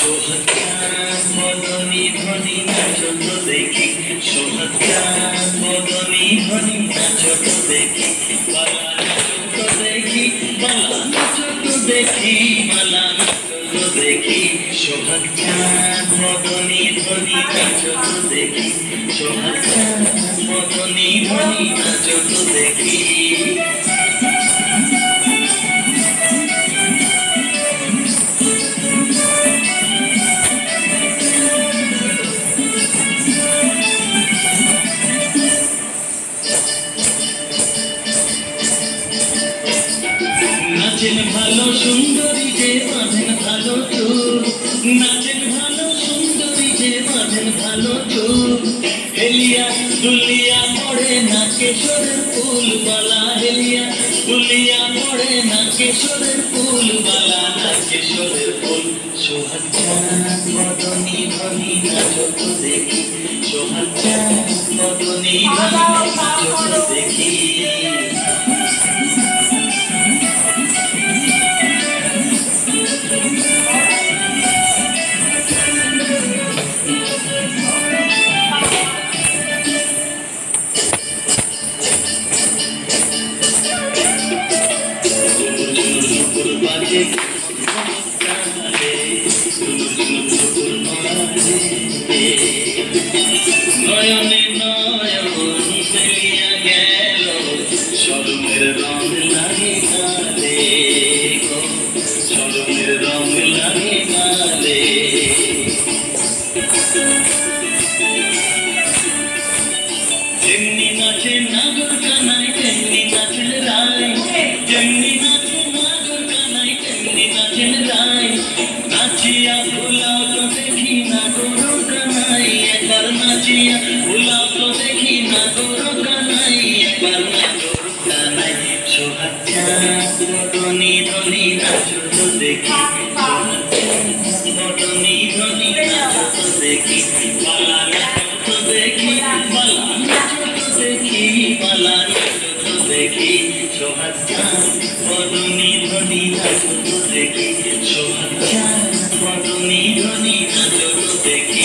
সোহাগ মদনী ধ্বনি নাচো তো দেখি, সোহাগ মদনী ধ্বনি নাচো তো দেখি, বালা নাচো তো দেখি, বালা নাচো তো দেখি, বালা নাচো তো দেখি, সোহাগ মদনী ধ্বনি নাচো তো দেখি, সোহাগ মদনী ধ্বনি নাচো তো দেখি। নাচেন ভালো সুন্দরী যে বাঁধেন ভালো চুল, নাচেন ভালো সুন্দরী যে বাঁধেন ভালো চুল, হেলিয়া দুলিয়া পড়ে না কেশরের ফুল বালা, হেলিয়া দুলিয়া পড়ে না কেশরের ফুল বালা, না কেশরের ফুল। সোহাগ মদনী ধ্বনি নাচো তো দেখি, সোহাগ মদনী ধ্বনি নাচো তো দেখি। নয়নে নয়ন ফেলিয়া গেল, সরমের রং লাগে গালে, সরমের রং লাগে গালে। যেমনি নাচে নাগর কানাই তেমনি নাচেন রায়, যেমনি নাচে নাগর কানাই তেমনি নাচেন রায়, নাচিয়া ভুলাও তো দেখি নাগর কানাই, একবার নাচিয়া ভুলাও তো দেখি নাগর কানাই, একবার নাগর কানাই। সোহাগ মদনী ধ্বনি নাচো তো দেখি, মদনী ধ্বনি নাচো তো দেখি, বালা নাচো তো দেখি, বালা নাচো তো দেখি, বালা নাচো তো দেখি। সোহাগ মদনী ধ্বনি নাচো তো দেখি, সোহাগ মদনী ধ্বনি নাচো তো দেখি।